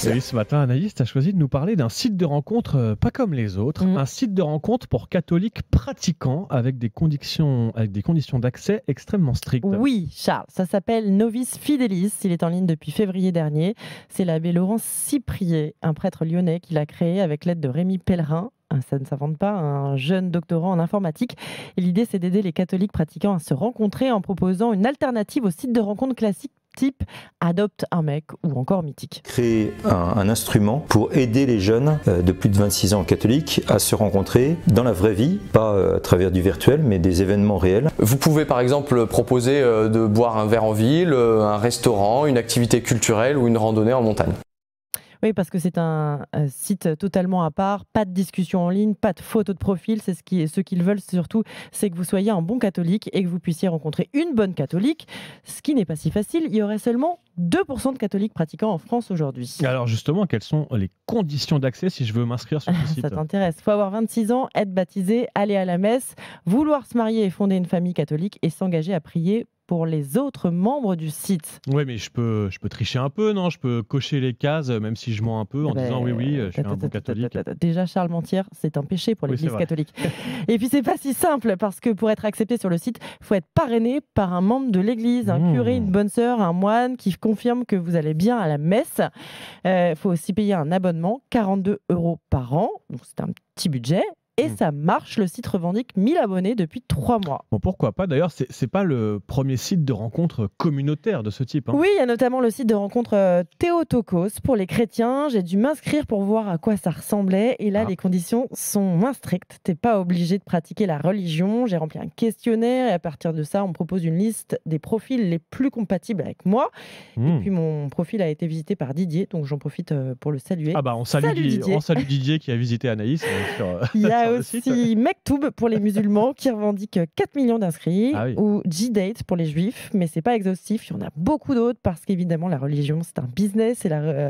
Et oui, ce matin, Anaïs, tu as choisi de nous parler d'un site de rencontre pas comme les autres, un site de rencontre pour catholiques pratiquants avec des conditions d'accès extrêmement strictes. Oui, Charles, ça s'appelle Novice Fidelis. Il est en ligne depuis février dernier. C'est l'abbé Laurent Cyprier, un prêtre lyonnais, qui l'a créé avec l'aide de Rémi Pellerin. Ça ne s'invente pas, un jeune doctorant en informatique. Et l'idée, c'est d'aider les catholiques pratiquants à se rencontrer en proposant une alternative au site de rencontre classique type Adopte un mec ou encore Mythique. Créer un instrument pour aider les jeunes de plus de 26 ans catholiques à se rencontrer dans la vraie vie, pas à travers du virtuel, mais des événements réels. Vous pouvez par exemple proposer de boire un verre en ville, un restaurant, une activité culturelle ou une randonnée en montagne. Oui, parce que c'est un site totalement à part, pas de discussion en ligne, pas de photo de profil. Ce qu'ils veulent surtout, c'est que vous soyez un bon catholique et que vous puissiez rencontrer une bonne catholique, ce qui n'est pas si facile. Il y aurait seulement 2% de catholiques pratiquants en France aujourd'hui. Alors justement, quelles sont les conditions d'accès si je veux m'inscrire sur ce site ? Ça t'intéresse. Il faut avoir 26 ans, être baptisé, aller à la messe, vouloir se marier et fonder une famille catholique et s'engager à prier pour les autres membres du site. Oui, mais je peux tricher un peu, non ? Je peux cocher les cases, même si je mens un peu, en disant oui, je suis un bon catholique. Déjà, Charles, mentir, c'est un péché pour l'Église catholique. Et puis, c'est pas si simple, parce que pour être accepté sur le site, il faut être parrainé par un membre de l'Église, un curé, une bonne sœur, un moine, qui confirme que vous allez bien à la messe. Il faut aussi payer un abonnement, 42 € par an, donc c'est un petit budget. Et ça marche, le site revendique 1000 abonnés depuis 3 mois. Bon, pourquoi pas ? D'ailleurs, c'est pas le premier site de rencontre communautaire de ce type. Oui, il y a notamment le site de rencontre Théotokos pour les chrétiens. J'ai dû m'inscrire pour voir à quoi ça ressemblait. Et là, les conditions sont moins strictes. Tu n'es pas obligé de pratiquer la religion. J'ai rempli un questionnaire et à partir de ça, on me propose une liste des profils les plus compatibles avec moi. Et puis, mon profil a été visité par Didier, donc j'en profite pour le saluer. Ah bah, on salue Didier qui a visité Anaïs Il y a aussi Mektoub pour les musulmans qui revendique 4 millions d'inscrits, ou J-Date pour les juifs, mais c'est pas exhaustif, il y en a beaucoup d'autres parce qu'évidemment la religion c'est un business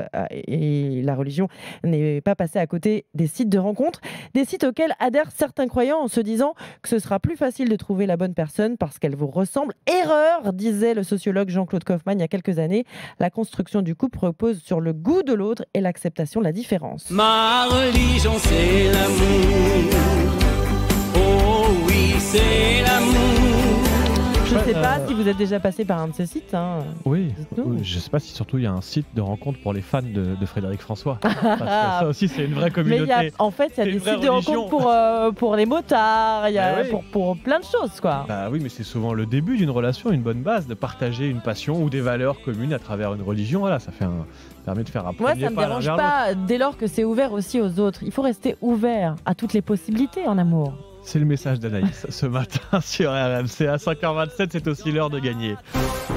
et la religion n'est pas passée à côté des sites de rencontres, des sites auxquels adhèrent certains croyants en se disant que ce sera plus facile de trouver la bonne personne parce qu'elle vous ressemble. Erreur, disait le sociologue Jean-Claude Kaufmann il y a quelques années. La construction du couple repose sur le goût de l'autre et l'acceptation de la différence. Ma religion c'est l'amour. Oh oui, c'est l'amour. Je ne sais pas si vous êtes déjà passé par un de ces sites. Oui, je ne sais pas si surtout il y a un site de rencontre pour les fans de Frédéric François. Parce que ça aussi, c'est une vraie communauté. Mais en fait, il y a des sites de rencontre pour les motards, pour plein de choses, quoi. Bah oui, mais c'est souvent le début d'une relation, une bonne base, de partager une passion ou des valeurs communes à travers une religion. Voilà, ça permet de faire un premier pas. Moi, ça ne me dérange pas dès lors que c'est ouvert aussi aux autres. Il faut rester ouvert à toutes les possibilités en amour. C'est le message d'Anaïs ce matin sur RMC à 5h27, c'est aussi l'heure de gagner.